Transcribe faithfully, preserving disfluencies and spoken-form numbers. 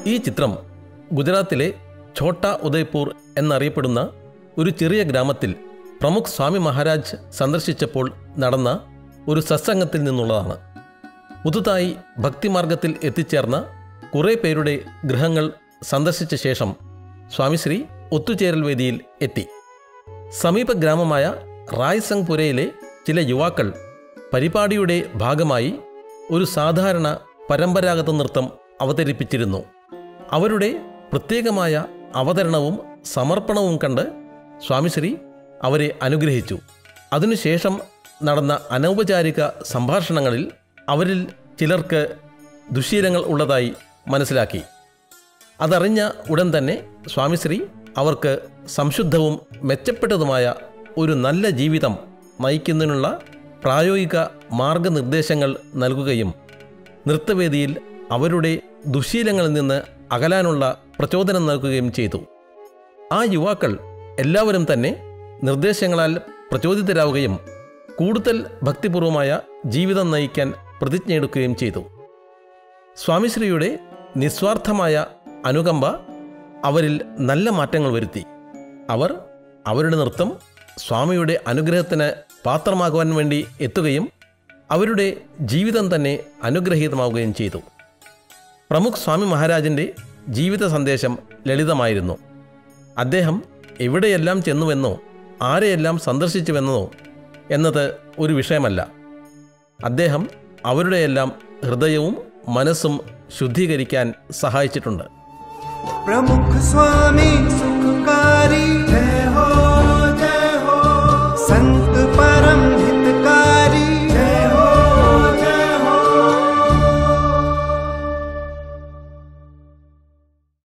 ഈ ചിത്രം ഗുജറാത്തിലെ ഛോട്ട ഉദയ്പൂർ എന്നറിയപ്പെടുന്ന ഒരു ചെറിയ ഗ്രാമത്തിൽ പ്രമുഖ് സ്വാമി മഹാരാജ് സന്ദർശിച്ചപ്പോൾ നടന്ന ഒരു സത്സംഗത്തിൽ നിന്നുള്ളതാണ്. പുതുതായി ഭക്തിമാർഗത്തിൽ എത്തിച്ചേർന്ന കുറേ പേരുടെ ഗൃഹങ്ങൾ സന്ദർശിച്ച ശേഷം സ്വാമിശ്രീ ഒത്തുചേരൽ വേദിയിൽ എത്തി. സമീപ ഗ്രാമമായ റായ്സംഗ്പുരയിലെ ചില യുവാക്കൾ പരിപാടിയുടെ ഭാഗമായി ഒരു സാധാരണ പരമ്പരാഗത നൃത്തം അവതരിപ്പിച്ചിരുന്നു. അവരുടെ പ്രത്യേകമായ അവതരണവും സമർപ്പണവും കണ്ട് സ്വാമിശ്രീ അവരെ അനുഗ്രഹിച്ചു. അതിനുശേഷം നടന്ന അനൗപചാരിക സംഭാഷണങ്ങളിൽ അവരിൽ ചിലർക്ക് ദുശ്ശീലങ്ങൾ ഉള്ളതായി മനസ്സിലാക്കി. അതറിഞ്ഞ ഉടൻ തന്നെ സ്വാമിശ്രീ അവർക്ക് സംശുദ്ധവും മെച്ചപ്പെട്ടതുമായ ഒരു നല്ല ജീവിതം നയിക്കുന്നതിനുള്ള പ്രായോഗിക മാർഗനിർദ്ദേശങ്ങൾ നൽകുകയും നൃത്തവേദിയിൽ അവരുടെ ദുശ്ശീലങ്ങളിൽ നിന്ന് അകലാനുള്ള പ്രചോദനം നൽകുകയും ചെയ്തു. ആ യുവാക്കൾ എല്ലാവരും തന്നെ നിർദ്ദേശങ്ങളാൽ പ്രചോദിതരാവുകയും കൂടുതൽ ഭക്തിപൂർവമായ ജീവിതം നയിക്കാൻ പ്രതിജ്ഞയെടുക്കുകയും ചെയ്തു. സ്വാമിശ്രീയുടെ നിസ്വാർത്ഥമായ അനുകമ്പ അവരിൽ നല്ല മാറ്റങ്ങൾ വരുത്തി. അവർ അവരുടെ നൃത്തം സ്വാമിയുടെ അനുഗ്രഹത്തിന് പാത്രമാകുവാൻ വേണ്ടി എത്തുകയും അവരുടെ ജീവിതം തന്നെ അനുഗ്രഹീതമാവുകയും ചെയ്തു. പ്രമുഖ് സ്വാമി മഹാരാജിൻ്റെ ജീവിത സന്ദേശം ലളിതമായിരുന്നു. അദ്ദേഹം എവിടെയെല്ലാം ചെന്നുവെന്നോ ആരെയെല്ലാം സന്ദർശിച്ചുവെന്നോ എന്നത് ഒരു വിഷയമല്ല. അദ്ദേഹം അവരുടെയെല്ലാം ഹൃദയവും മനസ്സും ശുദ്ധീകരിക്കാൻ സഹായിച്ചിട്ടുണ്ട്. പ്രമുഖ് സ്വാമി സുഖകാരി ജയ ഹോ ജയ ഹോ സന്ത് പരം